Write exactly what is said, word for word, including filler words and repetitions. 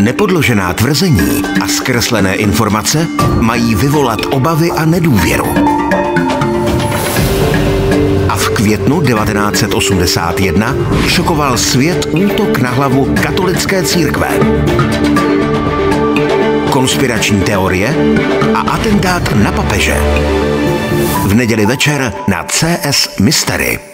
Nepodložená tvrzení a zkreslené informace mají vyvolat obavy a nedůvěru. A v květnu devatenáct set osmdesát jedna šokoval svět útok na hlavu katolické církve. Konspirační teorie a atentát na papeže. V neděli večer na C S Mystery.